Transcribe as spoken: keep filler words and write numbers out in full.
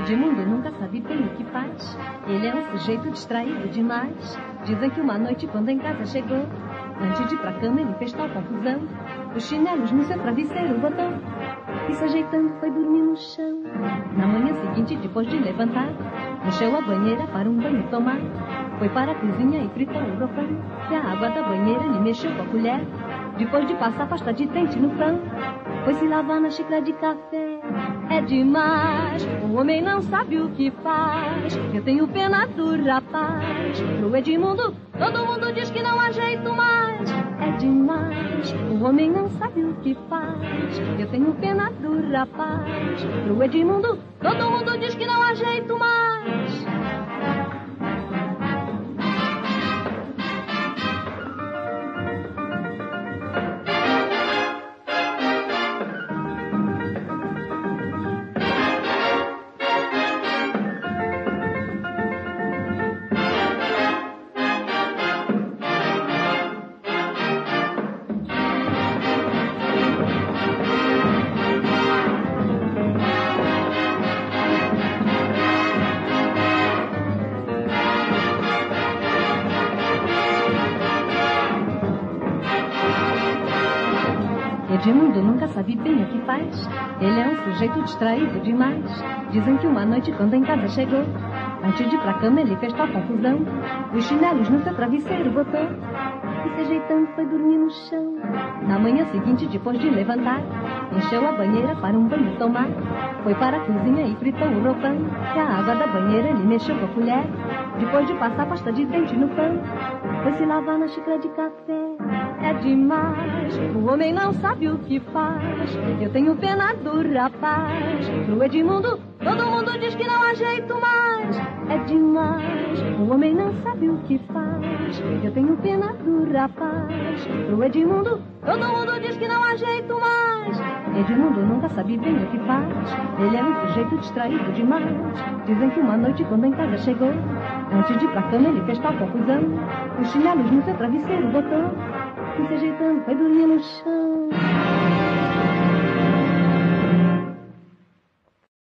Edmundo nunca sabe bem o que faz. Ele é um sujeito distraído demais. Dizem que uma noite, quando em casa chegou, antes de ir pra cama, ele fez tal confusão. Os chinelos no seu travesseiro botou e, se ajeitando, foi dormir no chão. Na manhã seguinte, depois de levantar, encheu a banheira para um banho tomar. Foi para a cozinha e fritou o rocão, e a água da banheira lhe mexeu com a colher. Depois de passar pasta de dente no pão, foi se lavar na xícara de café. É demais, o homem não sabe o que faz. Eu tenho pena do rapaz. Pro Edmundo, todo mundo diz que não há jeito mais. É demais, o homem não sabe o que faz. Eu tenho pena do rapaz. Pro Edmundo, todo mundo diz que não há jeito mais. Edmundo nunca sabe bem o que faz. Ele é um sujeito distraído demais. Dizem que uma noite, quando em casa chegou, antes de ir pra cama, ele fez tal confusão. Os chinelos no seu travesseiro botou e, se ajeitando, foi dormir no chão. Na manhã seguinte, depois de levantar, encheu a banheira para um banho tomar. Foi para a cozinha e fritou o roupão, que a água da banheira lhe mexeu com a colher. Depois de passar pasta de dente no pão, foi se lavar na xícara de café. É demais, o homem não sabe o que faz. Eu tenho pena do rapaz. Pro Edmundo, todo mundo diz que não há jeito mais. É demais, o homem não sabe o que faz. Eu tenho pena do rapaz. Pro Edmundo, todo mundo diz que não há jeito mais. Edmundo nunca sabe bem o que faz. Ele é um sujeito distraído demais. Dizem que uma noite, quando em casa chegou, antes de ir pra cama, ele fez tal confusão. Os chinelos no seu travesseiro botou e, se ajeitando, foi dormir no chão.